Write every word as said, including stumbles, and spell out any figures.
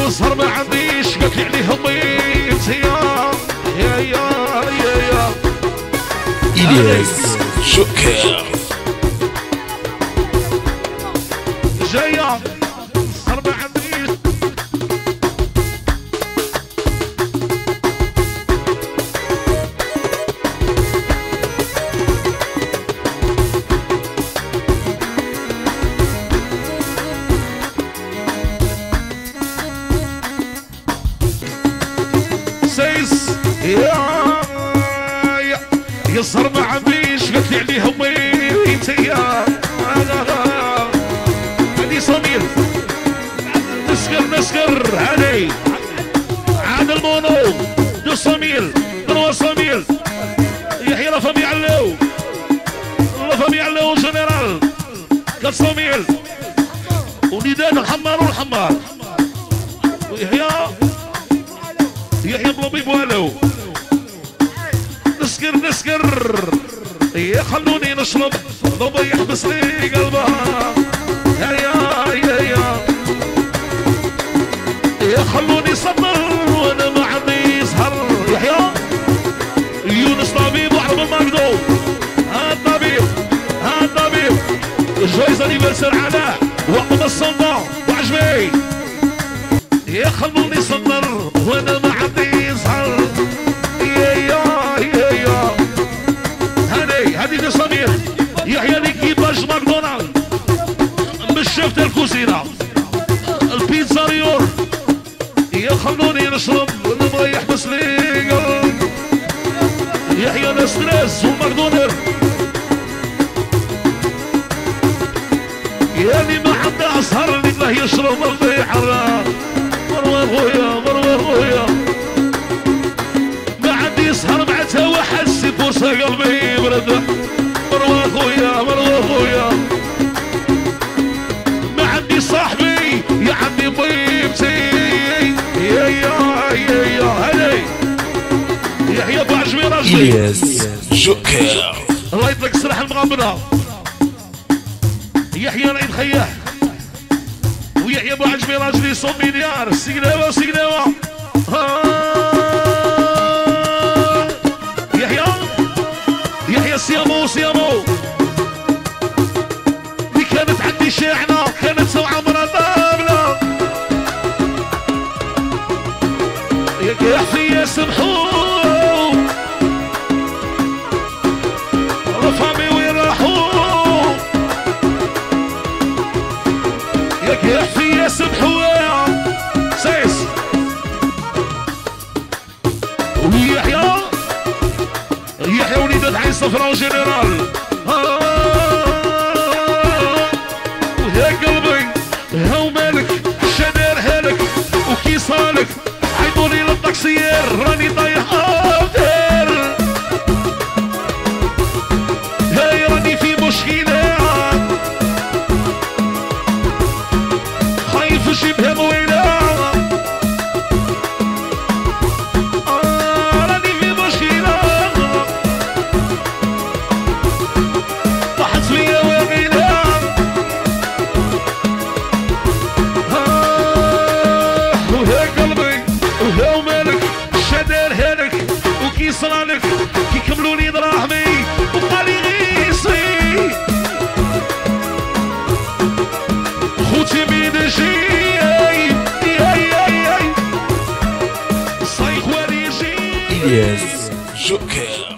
صار ما عنديش قلت لي عليه ضيف يا يا يا يا يا إلياس جوكر جاية صار ما عنديش سيس يا يا يا صار ما عنديش قلت لي عليه ضيف يا صميل نسكر نسكر هاني عاد المونو دو صميل دو صميل يحيى لفمي علو لفمي علو جنرال كان صميل وندان الحمار والحمار ويحيى يحيى بلوبي بوالو نسكر نسكر يا خلوني نشرب ضبي يحبس لي قلبها يا يا يا يا يا خلوني صبر وانا ما عندي سهر يحيى يونس طبيب وعرب الماكدو ها الطبيب ها الطبيب جويز انيفرسير علاء وقت الصندوق وعجبي يا خلوني صبر وانا ما عندي سهر يا يا يا يا هذه هذه صمير يحيى ليكيباج ماكدونالد بالشفت الكوزينة البيتزاريور يا خلوني نشرب نبغى يحبس لي قلب يحيى نستريس وماكدونر يا اللي ما عنده اسهر اللي الله يشرب البحر مروه خويا مروه خويا ما عندي سهر مع توا حسي فرصة قلبي يبرد مروه خويا مروه خويا صاحبي يا عمي ضيفتي يا يا يا يا هلي يحيى ابو عجمي راجلي إلياس جوكر الله يطلق السلاح المغامرة يحيى نعيد خياح ويحيى ابو عجمي راجلي صوم مليار سيقلاوة سيقلاوة يحيى يحيى سيامو سيامو دي كانت عندي شاعنة كانت سوى عمرها دابلة يا حفي سمحوا رفامي وين راحوا يا حفي سمحوا يا سيس ويحيى يحيى وليدات عين صفراء جنرال يا قلبي هاو مالك شنر هالك وكي صالك عيطولي للطاكسيير راني طايح افدر هاي راني في مشكلة خايف شبه مويلة آه راني في مشكلة طاحت فيا واقيلة صلالك كي كملوني دراهمي وقالي غيصي خوتي مين جي إلياس جوكر